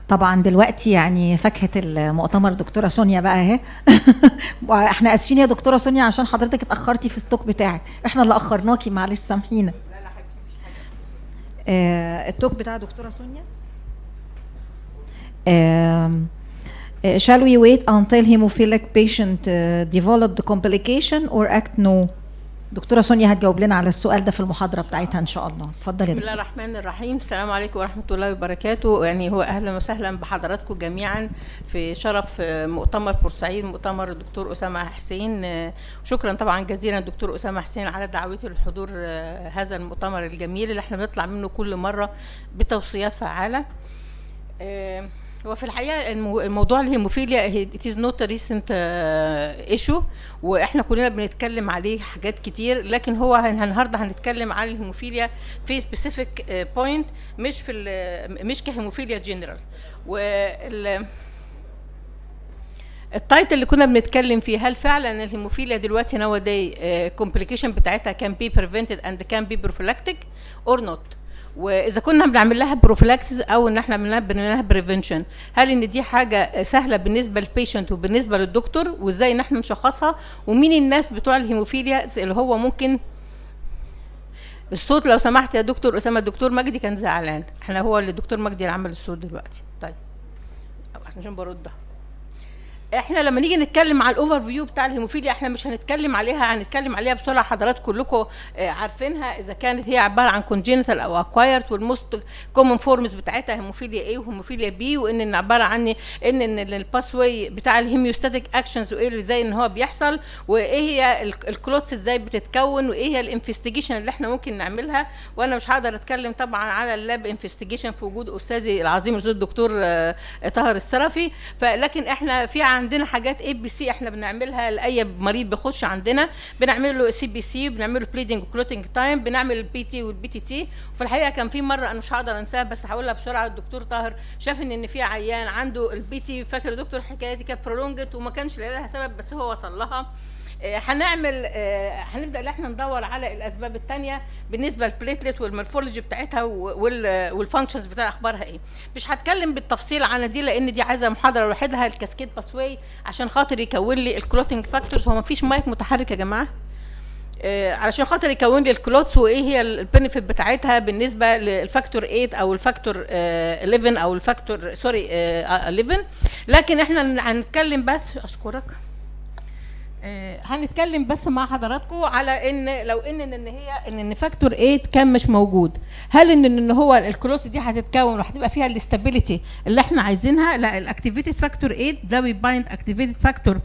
طبعا دلوقتي يعني فاكهة المؤتمر دكتورة سونيا بقى اهي. احنا اسفين يا دكتورة سونيا عشان حضرتك اتأخرتي في التوك بتاعك، احنا اللي اخرناكي معلش سامحينا. لا لا حبيبتي مفيش حاجه. التوك بتاع دكتورة سونيا. Shall we wait until hemophilic patient develop the complication or act no؟ دكتورة سونيا هتجاوب لنا على السؤال ده في المحاضرة بتاعتها إن شاء الله. اتفضلي يا بسم الله دكتورة. الرحمن الرحيم. السلام عليكم ورحمة الله وبركاته. يعني هو أهلا وسهلا بحضراتكم جميعا في شرف مؤتمر بورسعيد، مؤتمر الدكتور أسامة حسين. شكرا طبعا جزيلا دكتور أسامة حسين على دعوته للحضور هذا المؤتمر الجميل اللي احنا بنطلع منه كل مرة بتوصيات فعالة. وفي الحقيقه الموضوع الهيموفيليا it is not a recent issue، واحنا كلنا بنتكلم عليه حاجات كتير، لكن هو النهارده هنتكلم عن الهيموفيليا في specific point، مش كهيموفيليا جنرال. التايتل اللي كنا بنتكلم فيه، هل فعلا الهيموفيليا دلوقتي nowadays complication بتاعتها can be prevented and can be prophylactic or not؟ واذا كنا بنعمل لها بروفلاكسس او ان احنا بنعمل لها بريفنشن، هل ان دي حاجه سهله بالنسبه للبيشنت وبالنسبه للدكتور، وازاي ان احنا نشخصها، ومين الناس بتوع الهيموفيليا اللي هو ممكن. الصوت لو سمحت يا دكتور اسامه، الدكتور مجدي كان زعلان، احنا هو اللي الدكتور مجدي اللي عمل الصوت دلوقتي. طيب عشان بردها، احنا لما نيجي نتكلم على الاوفر فيو بتاع الهيموفيليا احنا مش هنتكلم عليها، هنتكلم عليها بسرعه، حضرات كلكم عارفينها، اذا كانت هي عباره عن كونجينيتال او اكوايرد، والموست كومن فورمز بتاعتها هيموفيليا ايه وهيموفيليا بي، وان عباره عن ان الباس واي بتاع الهيميوستاتيك اكشنز وايه اللي ازاي ان هو بيحصل، وايه هي الكلوتس ازاي بتتكون، وايه هي الانفستيجيشن اللي احنا ممكن نعملها. وانا مش هقدر اتكلم طبعا على اللاب انفستيجيشن في وجود استاذي العظيم الاستاذ الدكتور طاهر السرفي، فلكن احنا في عندنا حاجات اي بي سي احنا بنعملها لاي مريض بيخش عندنا، بنعمل له سي بي سي، بنعمل له بليدنج وكلوتنج تايم، بنعمل البي تي والبي تي تي. وفي الحقيقه كان في مره انا مش هقدر انساها بس هقولها بسرعه، الدكتور طاهر شاف ان في عيان عنده البي تي، فاكر يا دكتور الحكايه دي كانت برولونجت وما كانش لها سبب بس هو وصل لها. هنبدا ان احنا ندور على الاسباب الثانيه بالنسبه للبليتلت والمورفولوجي بتاعتها والفانكشنز بتاع اخبارها ايه. مش هتكلم بالتفصيل عن دي لان دي عايزه محاضره لوحدها، الكاسكيد باسواي عشان خاطر يكون لي الكلوتنج فاكتورز. هو ما فيش مايك متحرك يا جماعه، علشان خاطر يكون لي الكلوتس وايه هي البنفيت بتاعتها بالنسبه للفاكتور 8 او الفاكتور 11 او الفاكتور 11. لكن احنا هنتكلم بس، اشكرك، هنتكلم بس مع حضراتكم على ان لو ان فاكتور 8 كان مش موجود، هل ان هو الكلوس دي هتتكون وهتبقى فيها الاستابيليتي اللي احنا عايزينها؟ لا، الاكتيفيتد فاكتور 8 ده بيبايند اكتيفيتد فاكتور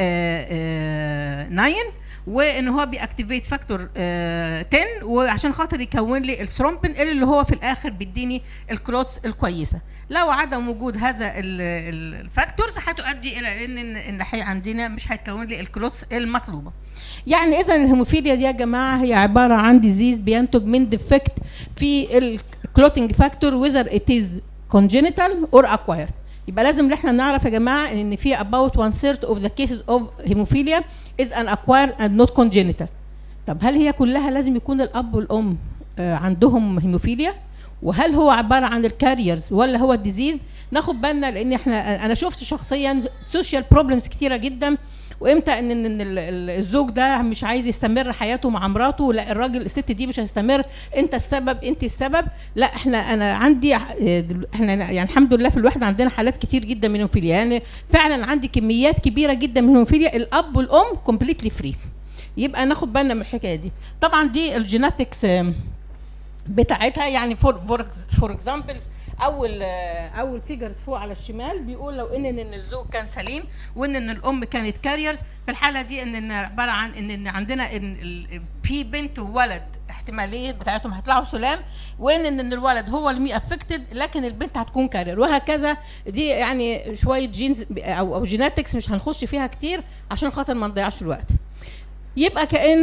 9، وان هو بيأكتيفيت فاكتور 10 وعشان خاطر يكون لي الثرومبين اللي هو في الاخر بيديني الكلوتس الكويسه. لو عدم وجود هذا الفاكتورز هتؤدي الى ان عندنا مش هيتكون لي الكلوتس المطلوبه. يعني اذا الهيموفيليا دي يا جماعه هي عباره عن ديزيز بينتج من ديفكت في الكلوتنج فاكتور whether it is congenital or acquired. يبقى لازم ان احنا نعرف يا جماعه ان في about 1/3 of the cases of hemophilia is an acquired and not congenital. طب هل هي كلها لازم يكون الاب والام عندهم هيموفيليا؟ وهل هو عباره عن الكاريرز ولا هو الديزيز؟ ناخد بالنا لان انا شفت شخصيا سوشيال بروبلمز كتيره جدا، وامتى ان الزوج ده مش عايز يستمر حياته مع مراته، لا الراجل الست دي مش هيستمر، انت السبب انت السبب. لا انا عندي احنا يعني الحمد لله في الوحده عندنا حالات كتير جدا من الهيموفيليا، يعني فعلا عندي كميات كبيره جدا من الهيموفيليا الاب والام كومبليتلي فري. يبقى ناخد بالنا من الحكايه دي. طبعا دي الجيناتكس بتاعتها، يعني فور اكزامبلز اول فيجرز فوق على الشمال بيقول لو ان الزوج كان سليم وان الام كانت كاريرز، في الحاله دي ان عباره عن ان عندنا في بنت وولد احتماليه بتاعتهم هيطلعوا سلام، وان الولد هو اللي افكتد لكن البنت هتكون كارير، وهكذا. دي يعني شويه جينز او جيناتكس مش هنخش فيها كتير عشان خاطر ما نضيعش الوقت. يبقى كأن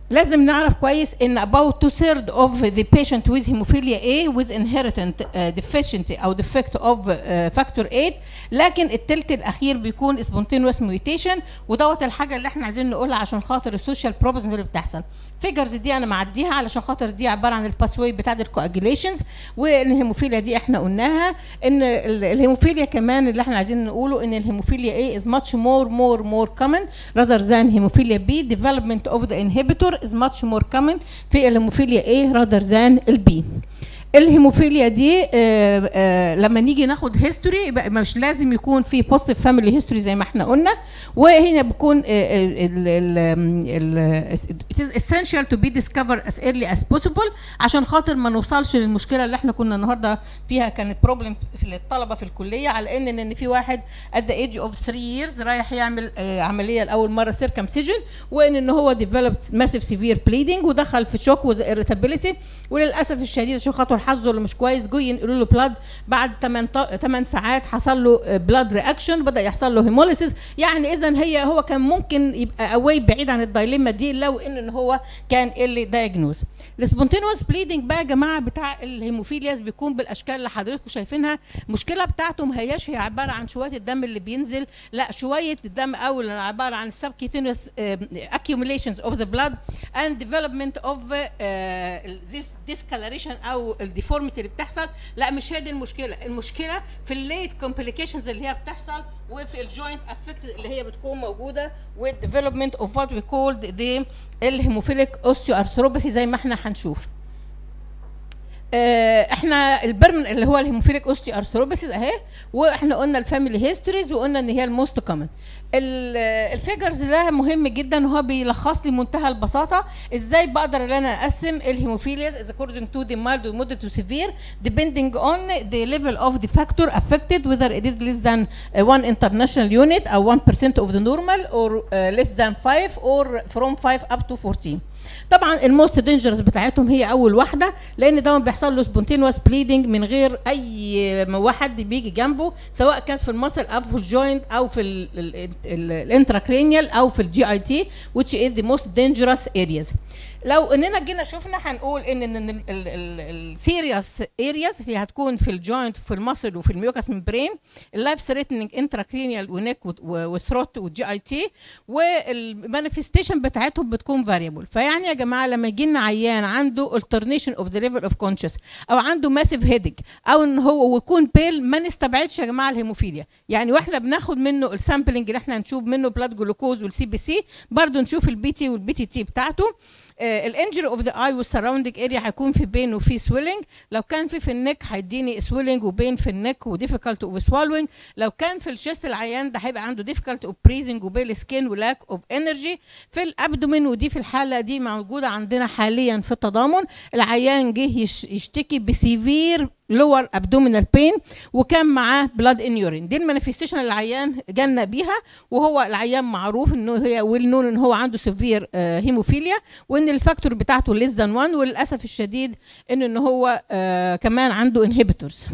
لازم نعرف كويس ان about 2/3 of the patient with hemophilia A with inherited deficiency او defect of factor 8، لكن التلت الاخير بيكون spontaneous mutation، ودوت الحاجه اللي احنا عايزين نقولها عشان خاطر السوشيال بروبلمز اللي بتحصل. فيجرز دي انا معديها علشان خاطر دي عباره عن الباسوي بتاع الكواجيليشنز، والهيموفيليا دي احنا قلناها. ان الهيموفيليا كمان اللي احنا عايزين نقوله ان الهيموفيليا A is much more common rather than hemophilia B. Development of the inhibitor is much more common في الهيموفيليا A rather than البي. الهيموفيليا دي لما نيجي ناخد هيستوري يبقى مش لازم يكون في بوزيتيف فاميلي هيستوري زي ما احنا قلنا، وهنا بيكون it is essential to be discovered as early as possible عشان خاطر ما نوصلش للمشكله اللي احنا كنا النهارده فيها كانت بروبلم للطلبه في الكليه، على ان في واحد at the age of 3 years رايح يعمل عمليه لاول مره circumcision، وان هو developed massive severe bleeding ودخل في شوك with irritability، وللاسف الشديد عشان خاطر حظه اللي مش كويس جو ينقلوا له بلاد بعد 8 ساعات حصل له بلاد رياكشن، بدا يحصل له هيموليسيس. يعني اذا هو كان ممكن يبقى اواي بعيد عن الدايليما دي لو ان هو كان اللي دايجنوز. السبونتينوس بليدنج بقى يا جماعه بتاع الهيموفيلياس بيكون بالاشكال اللي حضراتكم شايفينها. المشكله بتاعته ما هياش هي عباره عن شويه الدم اللي بينزل، لا شويه الدم او عباره عن subcutaneous accumulations of the blood and development of this discoloration او الديفورميتي اللي بتحصل. لا مش هي دي المشكله، المشكله في الليت كومبليكيشنز اللي هي بتحصل وفي الجوينت افكت اللي هي بتكون موجوده والديفلوبمنت اوف وات وي كولد ذا الهيموفيليك اوستيوارثروباثي زي ما احنا هنشوف. احنا البرن اللي هو الهيموفيليك اوستيوارثروباثيز اهي، واحنا قلنا الفاميلي هيستوريز وقلنا ان هي الموست كومن. الفيجرز ده مهم جدا وهو بيلخص لي منتهى البساطه ازاي بقدر ان انا اقسم الهيموفيلياز as according to the mild or moderate to severe depending on the level of the factor affected whether it is less than 1 international unit او 1% of the normal or less than 5 or from 5 up to 14. طبعا الموست دينجرس بتاعتهم هي اول واحده، لان ده بيحصل له سبونتينوس بليدنج من غير اي واحد بيجي جنبه، سواء كان في المسل او في الجوينت او في الانتراكرينيال او في الجي اي تي which is the most dangerous areas. لو اننا جينا شفنا هنقول ان السيريس ارياز اللي هتكون في الجوينت وفي المسل وفي الميوكاس ممبرين، اللايف ثريتنينج انتراكرينيال ونيك وثروت والجي اي تي، والمانيفستيشن بتاعتهم بتكون فاريبل. فيعني يا جماعه لما يجي لنا عيان عنده alternation of the level of conscious او عنده ماسيف هيدك او ان هو يكون بيل، ما نستبعدش يا جماعه الهيموفيليا. يعني واحنا بناخد منه السامبلنج اللي احنا هنشوف منه بلاد جلوكوز والسي بي سي، برضه نشوف البي تي والبي تي تي بتاعته. الانجري اوف ذا اي والسراوندنج اريا هيكون في بين وفي سويلنج، لو كان في النك هيديني سويلنج وبين في النك وديفيكالت اوف سوالوينج، لو كان في الشيست العيان ده هيبقى عنده ديفيكالت اوف بريزنج وبيل سكين ولاك اوف انرجي. في الابدومين ودي في الحاله دي موجوده عندنا حاليا في التضامن، العيان جه يشتكي بسيفير لور ابدومينال بين وكان معاه بلاد ان يورين. دي المانيفستيشن اللي العيان جالنا بيها، وهو العيان معروف انه هي ويل نون ان هو عنده سيفير هيموفيليا وان الفاكتور بتاعته ليس ذان 1، وللاسف الشديد ان هو كمان عنده انهبيتورز.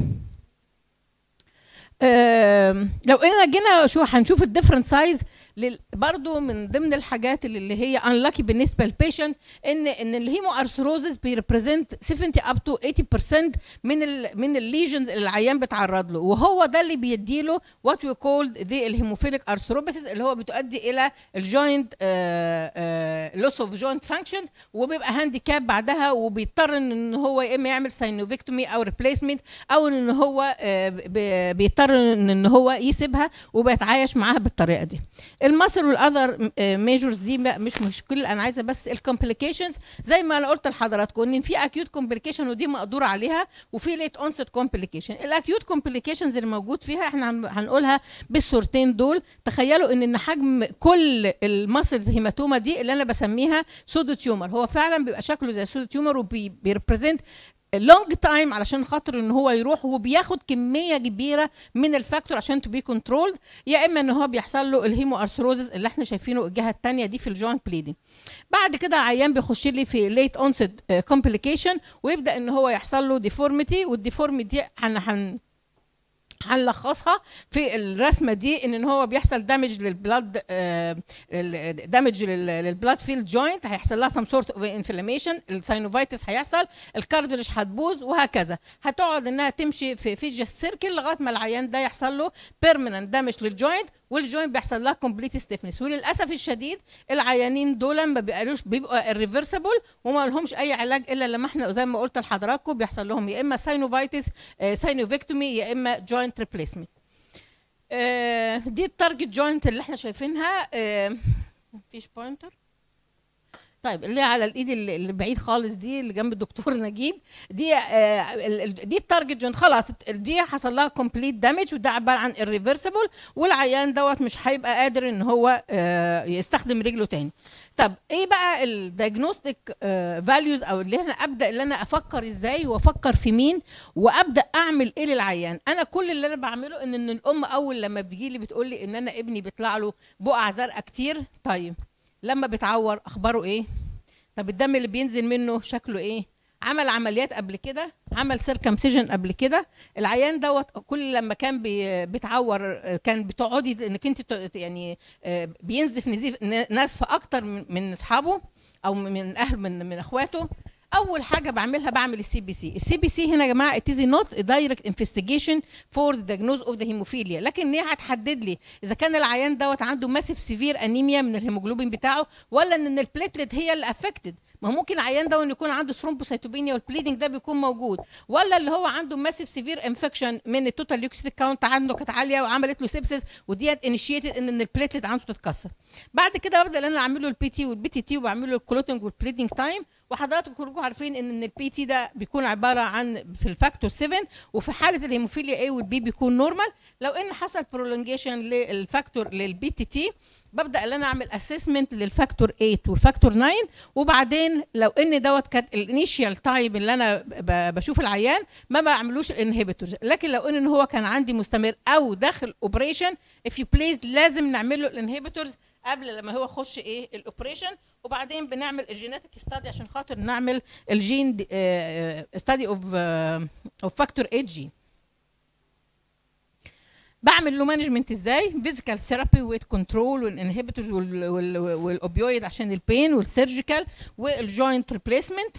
لو اننا جينا هنشوف الديفرنت سايز برضو من ضمن الحاجات اللي هي unlucky بالنسبه للبيشنت ان الهيمو ارثروزس بيريبريزنت 70 up to 80% من الليجنز اللي العيان بيتعرض له، وهو ده اللي بيديله وات وي كولد ذا الهيموفيليك ارثروباثيز اللي هو بتؤدي الى الجوينت لوس اوف جوينت فانكشنز، وبيبقى هانديكاب بعدها وبيضطر ان هو يا اما يعمل ساينوفيكتومي او ريبليسمنت او ان هو بيضطر ان هو يسيبها وبيتعايش معاها بالطريقه دي. الماسل والاذر ميجرز دي مش كل، انا عايزه بس الكومبليكيشنز زي ما انا قلت لحضراتكم ان في اكيوت كومبليكيشن ودي مقدور عليها، وفي ليت اونست كومبليكيشن. الاكيوت كومبليكيشنز اللي موجود فيها احنا هنقولها بالصورتين دول. تخيلوا ان حجم كل الماسلز هيماتوما دي اللي انا بسميها سودو تيومر، هو فعلا بيبقى شكله زي سودو تيومر وبيريبريزنت لونج تايم علشان خاطر ان هو يروح وبياخد كميه كبيره من الفاكتور عشان تو بي كنترولد، يا اما ان هو بيحصل له الهيمو ارثروزس اللي احنا شايفينه الجهه الثانيه دي في الجوينت بليدنج. بعد كده العيان بيخش لي في ليت اونست كومبليكيشن ويبدا ان هو يحصل له ديفورميتي، والديفورميتي دي هنلخصها في الرسمه دي ان هو بيحصل دامج للبلاد، دامج للبلاد فيلد جوينت، هيحصل لها سم سورت اوف انفلاميشن، الساينوفايتس هيحصل، الكارديولوج هتبوظ، وهكذا. هتقعد انها تمشي في فيجيوس سيركل لغايه ما العيان ده يحصل له بيرمننت دامج للجوينت، والجوينت بيحصل لها كومبليت ستيفنس. وللاسف الشديد العيانين دول ما بيبقوا الريفرسبل وما لهمش اي علاج الا لما احنا زي ما قلت لحضراتكم بيحصل لهم يا اما ساينوفايتس ساينوفيكتومي يا اما جوينت ريبليسمنت. دي التارجت جوينت اللي احنا شايفينها. مفيش بوينتر. طيب اللي على الايد اللي بعيد خالص دي اللي جنب الدكتور نجيب دي دي التارجت جوينت، خلاص دي حصل لها كومبليت دامج، وده عباره عن irreversible، والعيان دوت مش هيبقى قادر ان هو يستخدم رجله تاني. طب ايه بقى الدايجنوستيك فاليوز، او اللي انا ابدا اللي انا افكر ازاي وافكر في مين وابدا اعمل ايه للعيان؟ انا كل اللي انا بعمله ان الام اول لما بتجي لي بتقول لي ان انا ابني بيطلع له بقع زرقاء كتير. طيب لما بيتعور اخباره ايه؟ طب الدم اللي بينزل منه شكله ايه؟ عمل عمليات قبل كده؟ عمل سيركمسيجن قبل كده؟ العيان دوت كل لما كان بيتعور كان بتقعدي انك انت يعني بينزف نزف اكتر من اصحابه او من اهل من اخواته؟ اول حاجه بعملها بعمل السي بي سي. السي بي سي هنا يا جماعه it is not a direct investigation for the diagnosis of the hemophilia، لكن هي هتحدد لي اذا كان العيان دوت عنده ماسيف سيفير انيميا من الهيموجلوبين بتاعه، ولا ان البليتلت هي اللي افكتد. ما هو ممكن العيان ده يكون عنده ثرومبوسايتوبينيا والبليدنج ده بيكون موجود، ولا اللي هو عنده ماسيف سيفير انفكشن من التوتال ليوكوسيت كاونت عنده كانت عاليه وعملت له سيبسس، وديت انيشيتد ان البليتلت عنده تتكسر. بعد كده ببدا انا اعمل له البي تي والبي تي تي، وبعمل له الكلوتنج والبليدنج تايم. وحضراتكم كلكم عارفين ان البي تي ده بيكون عباره عن في الفاكتور 7، وفي حاله الهيموفيليا اي والبي بيكون نورمال. لو ان حصل برولونجيشن للفاكتور للبي تي تي ببدا ان انا اعمل اسسمنت للفاكتور 8 والفاكتور 9، وبعدين لو ان دوت كانت الانيشيال تايم اللي انا بشوف العيان ما بعملوش الانهبيتورز. لكن لو ان هو كان عندي مستمر او داخل اوبريشن اف يو بليز لازم نعمل له الانهبيتورز قبل لما هو يخش ايه الاوبريشن. وبعدين بنعمل الجيناتيك ستادي عشان خاطر نعمل الجين ستادي اوف فاكتور 8 جين. بعمل له مانجمنت ازاي؟ فيزيكال ثيرابي، ويت كنترول، والانهبيتورز والاوبيويد عشان البين، والسيرجيكال، والجوينت ريبليسمنت.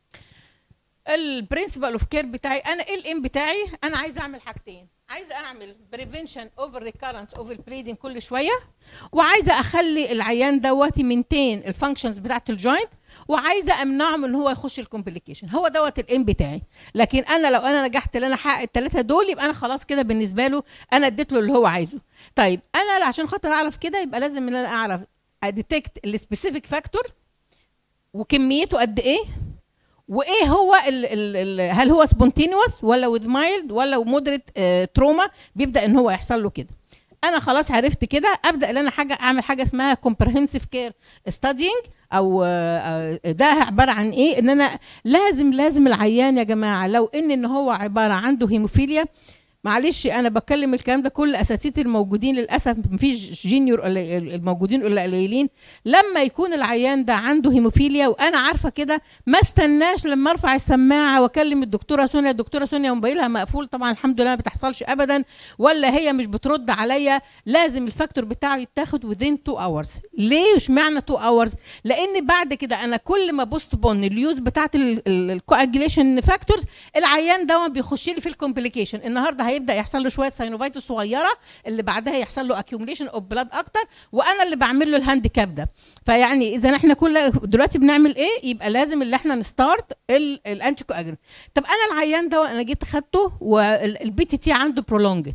البرنسبل اوف كير بتاعي انا ايه الام بتاعي؟ انا عايزه اعمل حاجتين، عايزه اعمل بريفنشن اوف الريكارنس اوف البليدنج كل شويه، وعايزه اخلي العيان دوت مينتين الفانكشنز بتاعت الجوينت، وعايزه امنعه من ان هو يخش الكومبليكيشن. هو دوت الام بتاعي. لكن انا لو انا نجحت ان انا احقق الثلاثه دول يبقى انا خلاص كده بالنسبه له انا اديت له اللي هو عايزه. طيب انا عشان خاطر اعرف كده يبقى لازم ان انا اعرف اديتكت السبيسيفيك فاكتور وكميته قد ايه، وايه هو هل هو سبونتينوس ولا وذ مايلد ولا مودريت تروما بيبدا ان هو يحصل له كده. انا خلاص عرفت كده ابدا ان انا اعمل حاجه اسمها كومبرهنسيف كير ستادينج، او ده عباره عن ايه؟ ان انا لازم العيان يا جماعه لو ان هو عباره عنده هيموفيليا، معلش انا بتكلم الكلام ده كل اساتذتي الموجودين للاسف مفيش جينيور الموجودين ولا قليلين، لما يكون العيان ده عنده هيموفيليا وانا عارفه كده ما استناش لما ارفع السماعه واكلم الدكتوره سونيا، الدكتوره سونيا موبايلها مقفول طبعا الحمد لله ما بتحصلش ابدا، ولا هي مش بترد عليا، لازم الفاكتور بتاعه يتاخد within 2 hours. ليه اشمعنى 2 hours؟ لان بعد كده انا كل ما بوست بون اليوز بتاعت الكواجيليشن فاكتورز العيان ده بيخش لي في الكومبليكيشن. النهارده هيبدا يحصل له شويه ساينوفايتس صغيره، اللي بعدها يحصل له اكيوميليشن اوف بلاد اكتر، وانا اللي بعمل له الهانديكاب ده. فيعني اذا احنا كل دلوقتي بنعمل ايه؟ يبقى لازم اللي احنا نستارت الانتي كواجولانت. طب انا العيان ده انا جيت خدته والبي تي تي عنده برولونجد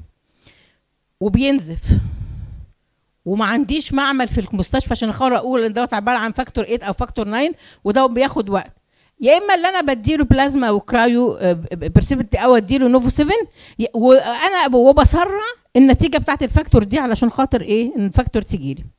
وبينزف وما عنديش معمل في المستشفى عشان اقول ان دوت عباره عن فاكتور 8 او فاكتور 9، وده بياخد وقت. يا اما اللي انا بديله بلازما وكرايو برسيبت او اديله نوفو 7، وانا وبسرع النتيجه بتاعت الفاكتور دي علشان خاطر ايه؟ ان الفاكتور تيجي لي.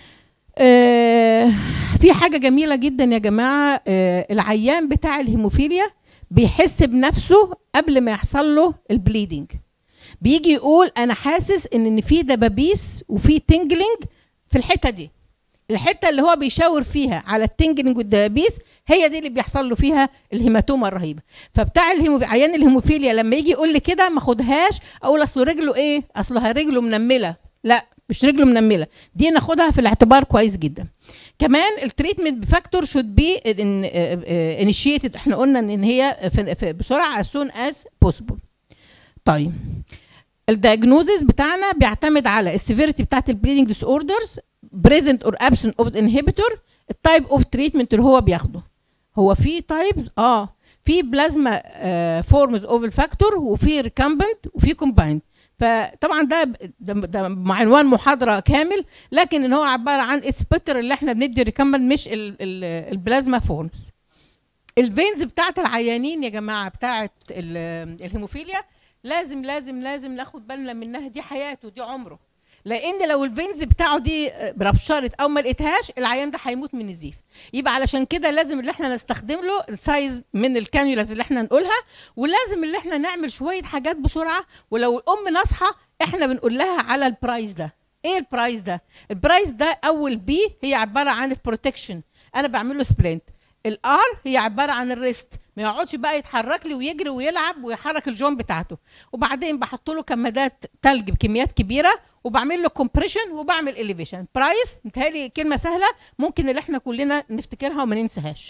في حاجه جميله جدا يا جماعه، العيان بتاع الهيموفيليا بيحس بنفسه قبل ما يحصل له البليدنج، بيجي يقول انا حاسس ان في دبابيس وفي تنجلينج في الحته دي. الحته اللي هو بيشاور فيها على التنجنج والدبابيس هي دي اللي بيحصل له فيها الهيماتوما الرهيبه. فبتاع عيان الهيموفيليا لما يجي يقول لي كده ما خدهاش اقول اصله رجله ايه، اصلها رجله منمله. لا مش رجله منمله، دي ناخدها في الاعتبار كويس جدا. كمان التريتمنت بفاكتور شود بي انيشيتد، احنا قلنا ان هي بسرعه as soon as possible. طيب الدايجنوزيس بتاعنا بيعتمد على السيفيريتي بتاعت البليدنج ديس اوردرز، بريزنت اور ابسنت اوف انهبيتور، التايب اوف تريتمنت اللي هو بياخده. هو في تايبز في بلازما فورمز اوف الفاكتور، وفي ريكامبنت، وفي كومبايند. فطبعا ده عنوان محاضره كامل، لكن ان هو عباره عن السبتر اللي احنا بندي ريكامبنت مش البلازما فورمز. الفينز بتاعت العيانين يا جماعه بتاعت الهيموفيليا لازم لازم لازم ناخد بالنا منها، دي حياته دي عمره، لان لو الفينز بتاعه دي بربشرت او ما لقيتهاش العيان ده هيموت من النزيف. يبقى علشان كده لازم اللي احنا نستخدم له السايز من الكانيولاز اللي احنا نقولها، ولازم اللي احنا نعمل شويه حاجات بسرعه. ولو الام ناصحه احنا بنقول لها على البرايس ده. ايه البرايس ده؟ البرايس ده اول بي هي عباره عن البروتكشن، انا بعمل له سبلنت. الار هي عباره عن الريست، ما يقعدش بقى يتحرك لي ويجري ويلعب ويحرك الجون بتاعته. وبعدين بحط له كمادات تلج بكميات كبيره وبعمل له كومبريشن وبعمل اليفيشن. برايس متهيألي كلمه سهله ممكن اللي احنا كلنا نفتكرها وما ننساهاش.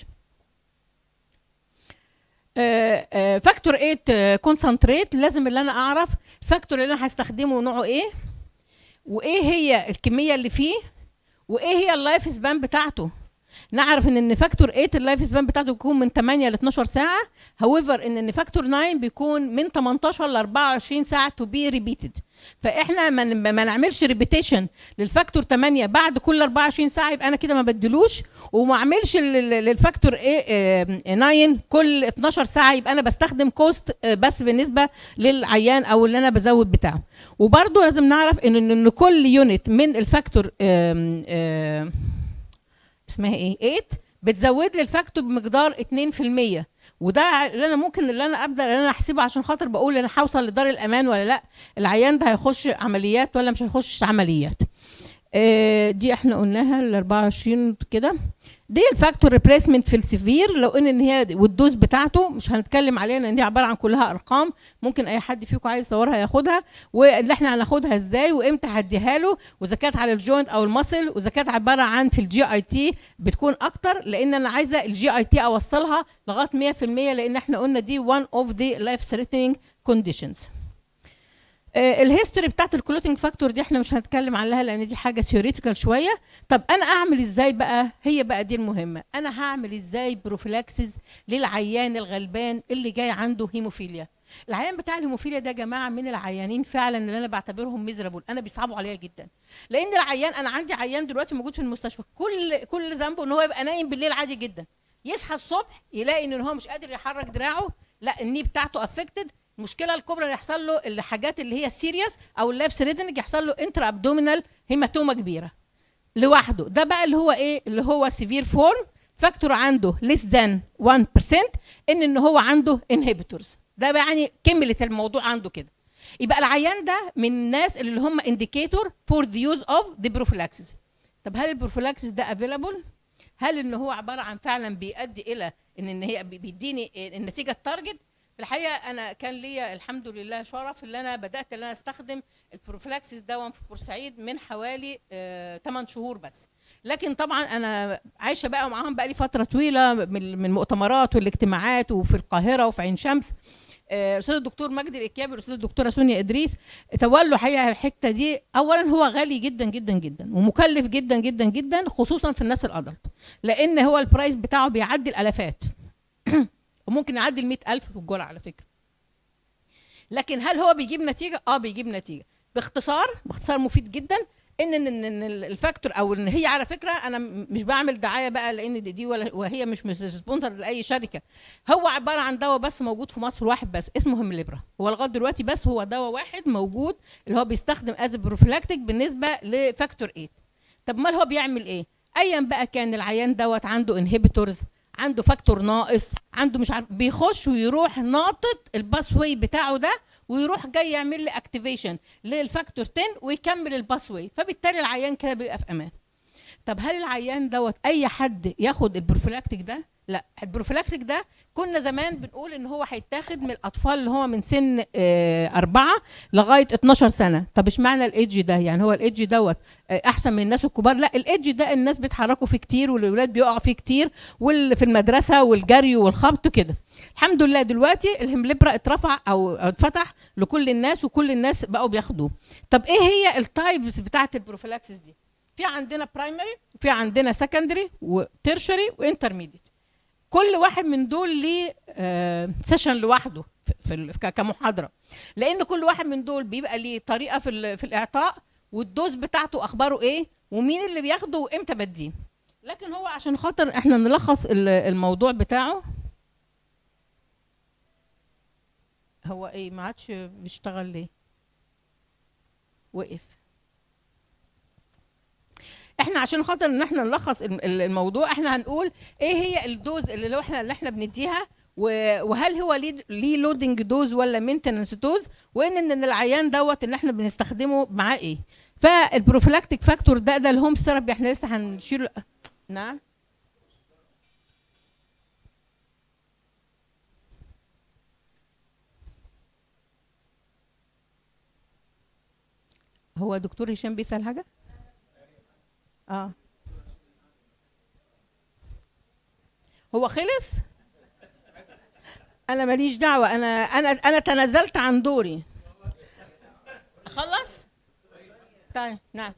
فاكتور 8 كونسنتريت، لازم اللي انا اعرف الفاكتور اللي انا هستخدمه نوعه ايه، وايه هي الكميه اللي فيه، وايه هي اللايف سبان بتاعته. نعرف ان فاكتور 8 اللايف سبان بتاعته بيكون من 8 ل 12 ساعه، هاويفر ان فاكتور 9 بيكون من 18 ل 24 ساعه تو بي ريبيتد. فاحنا ما نعملش ريبيتيشن للفاكتور 8 بعد كل 24 ساعه، يبقى انا كده ما بدلوش. وما اعملش للفاكتور 9 كل 12 ساعه، يبقى انا بستخدم كوست بس بالنسبه للعيان او اللي انا بزود بتاعه. وبرده لازم نعرف ان كل يونت من الفاكتور اسمها ايه 8 بتزود لي الفاكتور بمقدار 2%. وده اللي انا ممكن اللي انا ابدا اللي انا احسبه عشان خاطر بقول انا هوصل لدار الامان ولا لا، العيان ده هيخش عمليات ولا مش هيخش عمليات. دي احنا قلناها ال 24 كده. دي الفاكتور ريبليسمنت في السيفير، لو ان هي والدوز بتاعته مش هنتكلم عليها لان دي عباره عن كلها ارقام، ممكن اي حد فيكم عايز يصورها ياخدها، واللي احنا هناخدها ازاي وامتى هديها له، واذا كانت على الجوينت او المسل، واذا كانت عباره عن في الجي اي تي بتكون اكتر، لان انا عايزه الجي اي تي اوصلها لغايه 100%، لان احنا قلنا دي one of the life threatening conditions. الهيستوري بتاعت الكلوتينج فاكتور دي احنا مش هنتكلم عنها لان دي حاجه ثيوريتيكال شويه. طب انا اعمل ازاي بقى؟ هي بقى دي المهمه، انا هعمل ازاي بروفيلاكسيس للعيان الغلبان اللي جاي عنده هيموفيليا. العيان بتاع الهيموفيليا ده يا جماعه من العيانين فعلا اللي انا بعتبرهم ميزرابل، انا بيصعبوا عليا جدا، لان العيان انا عندي عيان دلوقتي موجود في المستشفى كل ذنبه ان هو يبقى نايم بالليل عادي جدا، يصحى الصبح يلاقي ان هو مش قادر يحرك دراعه، لا الني بتاعته افكتد. المشكله الكبرى اللي يحصل له الحاجات اللي هي السيريس او اللايف ثريتنج، يحصل له انترا ابدومينال هيماتوما كبيره لوحده. ده بقى اللي هو ايه؟ اللي هو سيفير فورم، فاكتور عنده less than 1%، ان هو عنده انهبيتورز. ده يعني كمله الموضوع عنده كده. يبقى العيان ده من الناس اللي هم انديكيتور فور ذا يوز اوف ذا بروفيلاكسيس. طب هل البروفيلاكسيس ده افيلابل؟ هل ان هو عباره عن فعلا بيؤدي الى ان هي بيديني النتيجه التارجت؟ الحقيقه انا كان ليا الحمد لله شرف ان انا بدات ان انا استخدم البروفيلاكسيس ده في بورسعيد من حوالي 8 شهور بس. لكن طبعا انا عايشه بقى معاهم بقى لي فتره طويله من المؤتمرات والاجتماعات وفي القاهره وفي عين شمس. الاستاذ الدكتور مجدي الإكيابي والاستاذ الدكتوره سونيا ادريس تولوا حقيقه الحته دي. اولا هو غالي جدا جدا جدا ومكلف جدا جدا جدا، خصوصا في الناس الادلت، لان هو البرايس بتاعه بيعدي الالافات وممكن يعدي 100,000 في الجرعه على فكره. لكن هل هو بيجيب نتيجه؟ بيجيب نتيجه. باختصار مفيد جدا ان الفاكتور او ان هي على فكره انا مش بعمل دعايه بقى لان دي وهي مش سبونسر لاي شركه. هو عباره عن دواء بس موجود في مصر واحد بس اسمه هيمليبرا، هو لغايه دلوقتي بس هو دواء واحد موجود اللي هو بيستخدم از بروفيلاكتيك بالنسبه لفاكتور 8. طب امال هو بيعمل ايه؟ ايا بقى كان العيان دوت عنده انهبيتورز، عنده فاكتور ناقص، عنده مش عارف، بيخش ويروح ناطط الباسوي بتاعه ده ويروح جاي يعمل لي اكتيفيشن للفاكتور 10 ويكمل الباسوي، فبالتالي العيان كده بيبقى في امان. طب هل العيان دوت اي حد ياخد البروفيلاكتيك ده؟ لا، البروفيلاكتيك ده كنا زمان بنقول ان هو هيتاخد من الاطفال اللي هو من سن 4 لغايه 12 سنه. طب اشمعنى الايدج ده؟ يعني هو الايدج دوت احسن من الناس الكبار؟ لا، الايدج ده الناس بيتحركوا فيه كتير والاولاد بيقعوا فيه كتير، واللي في المدرسه والجري والخبط كده. الحمد لله دلوقتي الهيمليبرا اترفع او اتفتح لكل الناس وكل الناس بقوا بياخدوه. طب ايه هي التايبس بتاعه البروفيلاكسيس دي؟ في عندنا برايمري، في عندنا سكندري وتيرشري وانترميديت. كل واحد من دول ليه سيشن لوحده كمحاضره، لان كل واحد من دول بيبقى ليه طريقه في الاعطاء، والدوز بتاعته اخباره ايه، ومين اللي بياخده وامتى بديه. لكن هو عشان خاطر احنا نلخص الموضوع بتاعه، هو ايه ما عادش بيشتغل ليه؟ وقف. احنا عشان خاطر ان احنا نلخص الموضوع، احنا هنقول ايه هي الدوز اللي احنا بنديها، وهل هو ليه لودنج دوز ولا مينتننس دوز، وان العيان دوت اللي احنا بنستخدمه معاه ايه. فالبروفيلاكتيك فاكتور ده الهوم ثيرابي احنا لسه هنشيله. نعم. هو دكتور هشام بيسأل حاجة؟ هو خلص؟ انا ماليش دعوه، انا تنازلت عن دوري. خلص؟ طيب نعم.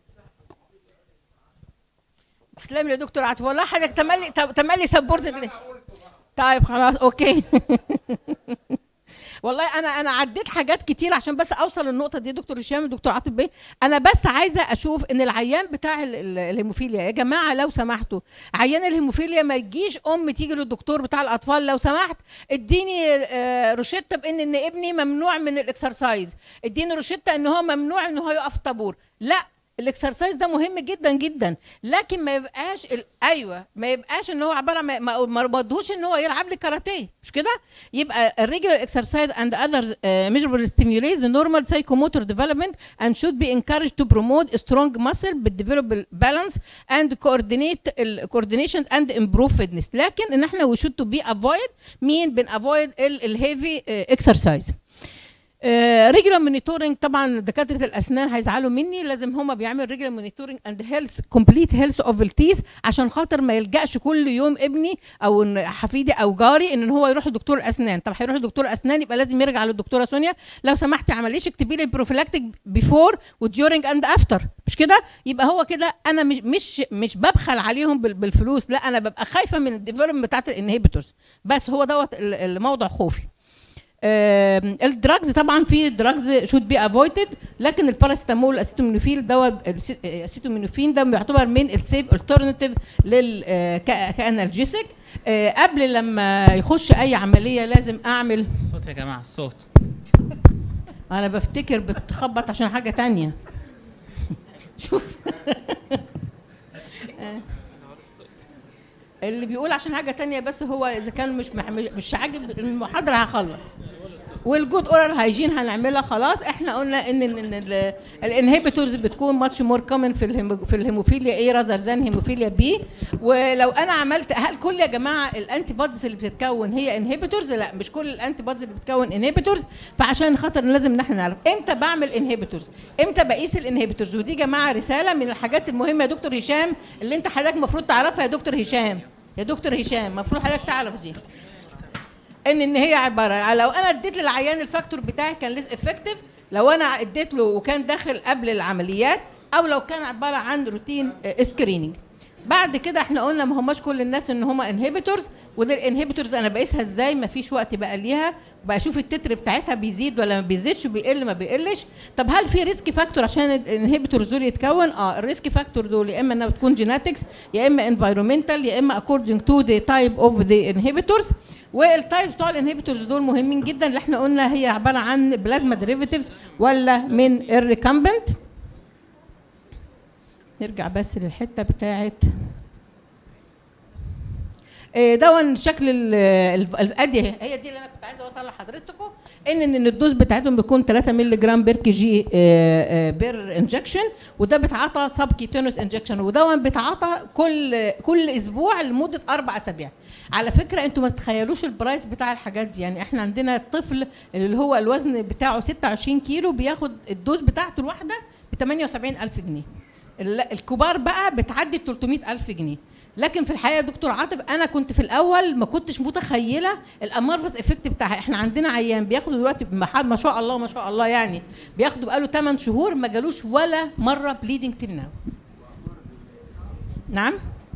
تسلم لي يا دكتور عاطف، والله حضرتك تملي سبورتد لي. طيب خلاص اوكي. والله انا عديت حاجات كتير عشان بس اوصل للنقطه دي. دكتور هشام ودكتور عاطف بيه، انا بس عايزه اشوف ان العيان بتاع الهيموفيليا، يا جماعه لو سمحتوا، عيان الهيموفيليا ما يجيش تيجي للدكتور بتاع الاطفال لو سمحت اديني روشته بان ابني ممنوع من الاكسرسايز، اديني روشته ان هو ممنوع ان هو يقف طابور. لا، الاكسرسايز ده مهم جدا جدا، لكن ما يبقاش ما يبقاش ان هو عباره ما بدهوش ان هو يلعب لي كاراتيه، مش كده؟ يبقى الريجولار اكسرسايز and other measurable stimulates the normal psychomotor development and should be encouraged to promote strong muscle develop balance and coordination and improve fitness. لكن ان احنا we should to be avoid avoid الهيفي اكسرسايز. ريجولار مونيتورنج، طبعا دكاتره الاسنان هيزعلوا مني، لازم هما بيعملوا ريجولار مونيتورنج اند هيلث كومبليت هيلث اوف التيث، عشان خاطر ما يلجاش كل يوم ابني او حفيدي او جاري ان هو يروح لدكتور اسنان. طب هيروح لدكتور اسنان يبقى لازم يرجع للدكتوره سونيا، لو سمحتي عمليش اكتبي لي البروفيلاكتيك بيفور وديورنج اند افتر، مش كده؟ يبقى هو كده انا مش ببخل عليهم بالفلوس، لا انا ببقى خايفه من الديفلوبمنت بتاعت الانهبيتورز، بس هو دوت الموضوع خوفي. الدراجز طبعا في دراجز شود بي افويدد، لكن الباراسيتامول الاسيتامينوفين ده بيعتبر من السيف الترناتيف كانالجيسيك. قبل لما يخش اي عمليه لازم اعمل الصوت يا جماعه، الصوت. انا بفتكر بتخبط عشان حاجه تانية. شوف اللي بيقول عشان حاجه تانية، بس هو اذا كان مش عاجب المحاضره هخلص. والجود اورال هايجين هنعملها خلاص. احنا قلنا ان الانهبيتورز بتكون ماتش مور كومن في الهيموفيليا اي راذر ذان هيموفيليا بي. ولو انا عملت، هل كل يا جماعه الانتي بوديز اللي بتتكون هي انهبيتورز؟ لا، مش كل الانتي بوديز اللي بتتكون انهبيتورز. فعشان خاطر لازم ان احنا نعرف امتى بعمل انهبيتورز، امتى بقيس الانهبيتورز. ودي يا جماعه رساله من الحاجات المهمه يا دكتور هشام، اللي انت حضرتك المفروض تعرفها يا دكتور هشام. يا دكتور هشام المفروض حضرتك تعرف دي، ان هي عباره لو انا اديت للعيان الفاكتور بتاعي كان ليس افكتيف، لو انا اديت له وكان داخل قبل العمليات، او لو كان عباره عن روتين سكريننج. بعد كده احنا قلنا ما هماش كل الناس ان هم انهبيتورز، وده الانهبيتورز انا بقيسها ازاي؟ ما فيش وقت بقى ليها، بقى اشوف التتر بتاعتها بيزيد ولا ما بيزيدش، بيقل ما بيقلش. طب هل في ريسك فاكتور عشان الانهبيتورز دول يتكون؟ الريسك فاكتور دول يا اما انها بتكون جيناتكس، يا اما انفايرمنتال، يا اما اكوردنج تو ذا تايب اوف ذا انهبيتورز. والتايبس بتوع الانهبيتورز دول مهمين جدا، اللي احنا قلنا هي عباره عن بلازما ديريفيتيفز ولا من الريكامبنت. نرجع بس للحته بتاعت دون شكل الاديه هي دي اللي انا كنت عايزه اوصل لحضرتكم، ان الدوز بتاعتهم بيكون 3 مللي جرام بير كي جي بير انجكشن، وده بيتعاطى سب كيتونس انجكشن، ودون بيتعاطى كل اسبوع لمده 4 اسابيع. على فكره انتوا ما تتخيلوش البرايس بتاع الحاجات دي، يعني احنا عندنا الطفل اللي هو الوزن بتاعه 26 كيلو بياخد الدوز بتاعته الواحده ب 78,000 جنيه. الكبار بقى بتعدي 300,000 جنيه. لكن في الحقيقه يا دكتور عاطف انا كنت في الاول ما كنتش متخيله الامارفس افكت بتاعها. احنا عندنا عيان بياخدوا دلوقتي ما شاء الله ما شاء الله، يعني بياخدوا بقاله 8 شهور ما جالوش ولا مره بليدنج تيل ناو. نعم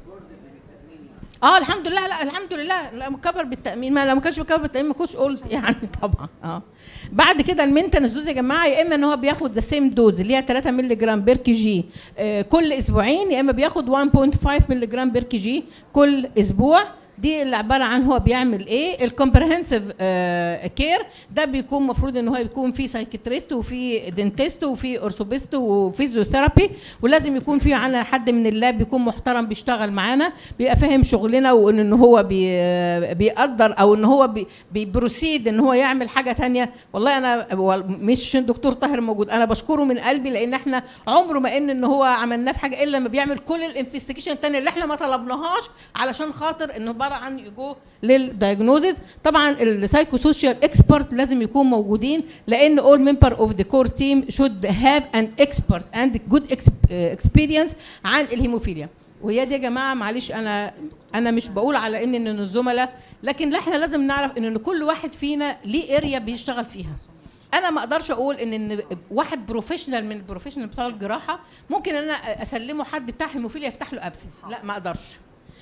الحمد لله. لا الحمد لله لا مكفر بالتامين، ما لو ما كانش مكفر بالتامين ما كنتش قلت يعني طبعا. بعد كده المينتنس دوز يا جماعه، يا اما ان هو بياخد ذا سيم دوز اللي هي 3 مللي جرام بير كي جي كل اسبوعين، يا اما بياخد 1.5 مللي جرام بير كي جي كل اسبوع. دي اللي عباره عن هو بيعمل ايه. الكومبرهنسيف كير ده بيكون المفروض ان هو يكون فيه سايكيتريست وفي دنتست وفي اورثوبيست وفيزيوثيرابي، ولازم يكون فيه عندنا حد من اللاب يكون محترم بيشتغل معانا بيبقى فاهم شغلنا، وان هو بيقدر او ان هو بيبروسيد ان هو يعمل حاجه ثانيه. والله انا مش عشان دكتور طاهر موجود انا بشكره من قلبي، لان احنا عمره ما ان هو عملناه في حاجه الا لما بيعمل كل الانفستيجيشن الثانيه اللي احنا ما طلبناهاش علشان خاطر انه عباره عن يجو للدايجنوزز. طبعا السايكو سوشيال اكسبرت لازم يكون موجودين، لان all member of the core team should have an expert and good experience عن الهيموفيليا. وهي دي يا جماعه معلش انا مش بقول على ان الزملاء، لكن احنا لازم نعرف ان كل واحد فينا ليه اريا بيشتغل فيها. انا ما اقدرش اقول ان واحد بروفيشنال من البروفيشنال بتوع الجراحه ممكن انا اسلمه حد بتاع هيموفيليا يفتح له ابسس، لا ما اقدرش.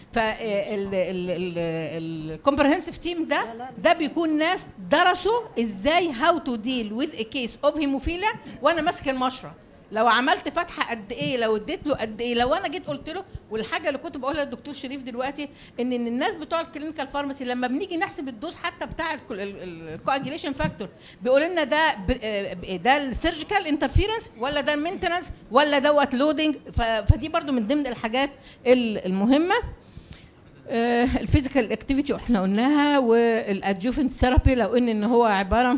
فالكومبرهنسيف تيم ده بيكون ناس درسوا ازاي هاو تو ديل وذ ا كيس اوف هيموفيليا، وانا ماسك المشرط لو عملت فتحه قد ايه، لو اديت له قد ايه، لو انا جيت قلت له. والحاجه اللي كنت بقولها للدكتور شريف دلوقتي ان الناس بتوع الكلينيكال فارماسي لما بنيجي نحسب الدوز حتى بتاع الكواجيليشن فاكتور بيقول لنا ده السيرجيكال انترفيرنس ولا ده المينتنس ولا دوت لودنج. فدي برضو من ضمن الحاجات المهمه. الفيزيكال اكتيفيتي احنا قلناها، والادجوفنت ثيرابي لو ان هو عباره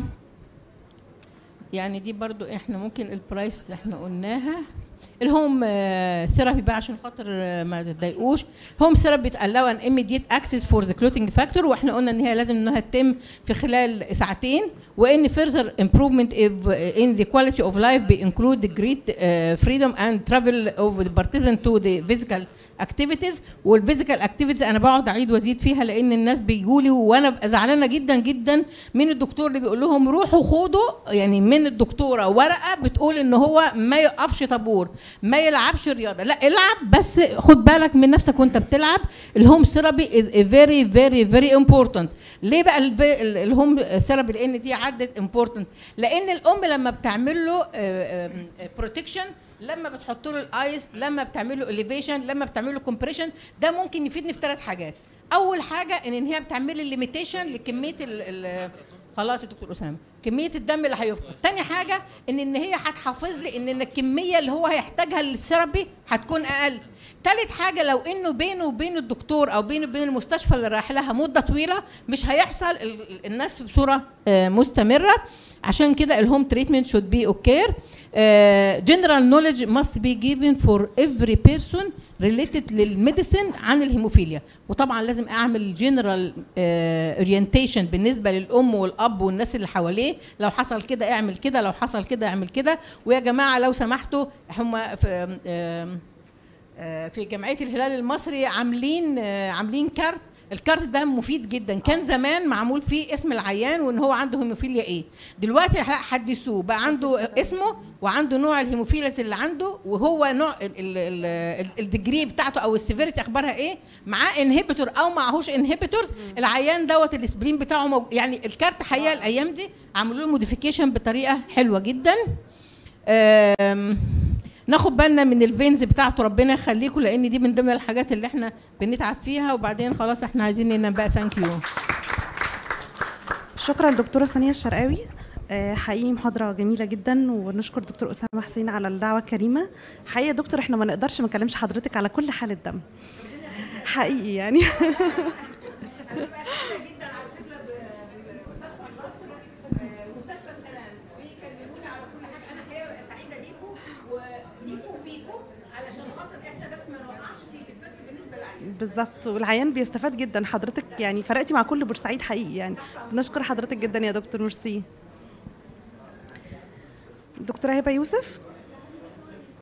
يعني دي برضو احنا ممكن البرايس احنا قلناها. الهوم ثيرابي بقى عشان خاطر ما تضايقوش. هوم ثيرابي بتقلوا ان immediate access for the clotting factor، واحنا قلنا ان هي لازم انها تتم في خلال ساعتين، وان further improvement in the quality of life include the great freedom and travel of the participant to the physical activities. والفيزيكال اكتيفيتيز انا بقعد اعيد وازيد فيها لان الناس بيجوا لي وانا ببقى زعلانه جدا جدا من الدكتور اللي بيقول لهم روحوا خدوا يعني من الدكتوره ورقه بتقول ان هو ما يقفش طابور، ما يلعبش رياضه. لا العب بس خد بالك من نفسك وانت بتلعب. الهوم ثيرابي از فيري فيري فيري امبورتنت. ليه بقى الهوم ثيرابي؟ لان دي عدت امبورتنت، لان الام لما بتعمل له بروتكشن، لما بتحط له الايس، لما بتعمل له اليفيشن، لما بتعمل له كومبريشن، ده ممكن يفيدني في 3 حاجات. اول حاجه ان هي بتعمل لي ليميتيشن لكميه خلاص يا دكتور اسامه كميه الدم اللي هيفقد. تاني حاجه ان هي هتحافظ لي ان الكميه اللي هو هيحتاجها للثيرابي هتكون اقل. تالت حاجه لو انه بينه وبين الدكتور او بينه وبين المستشفى اللي رايح لها مده طويله مش هيحصل الناس بصوره مستمره. عشان كده الهوم تريتمنت should be occur. General knowledge must be given for every person related للميديسين عن الهيموفيليا، وطبعا لازم اعمل جنرال اورينتيشن بالنسبه للام والاب والناس اللي حواليه. لو حصل كده اعمل كده، لو حصل كده اعمل كده. ويا جماعه لو سمحتوا هم في جمعيه الهلال المصري عاملين كارت. الكارت ده مفيد جدا، كان زمان معمول فيه اسم العيان وان هو عنده هيموفيليا ايه. دلوقتي حدثوه بقى عنده اسمه وعنده نوع الهيموفيليا اللي عنده وهو نوع الديجري بتاعته او السيفيريتي اخبارها ايه، معاه انهبيتور او معهوش انهبيتورز. العيان دوت الاسبرين بتاعه يعني الكارت حقيقه الايام دي عملوا له موديفيكيشن بطريقه حلوه جدا. ناخد بالنا من الفينز بتاعته ربنا يخليكم، لان دي من ضمن الحاجات اللي احنا بنتعب فيها. وبعدين خلاص احنا عايزين ننام بقى. ثانك يو. شكرا دكتوره سونيا الشرقاوي، حقيقي محاضره جميله جدا، ونشكر دكتور اسامه حسين على الدعوه الكريمه. حقيقي يا دكتور احنا ما نقدرش ما نكلمش حضرتك على كل حاله دم حقيقي يعني بالظبط، والعيان بيستفاد جدا. حضرتك يعني فرقتي مع كل بورسعيد حقيقي يعني. بنشكر حضرتك جدا يا دكتور. ميرسي. دكتوره هبه يوسف.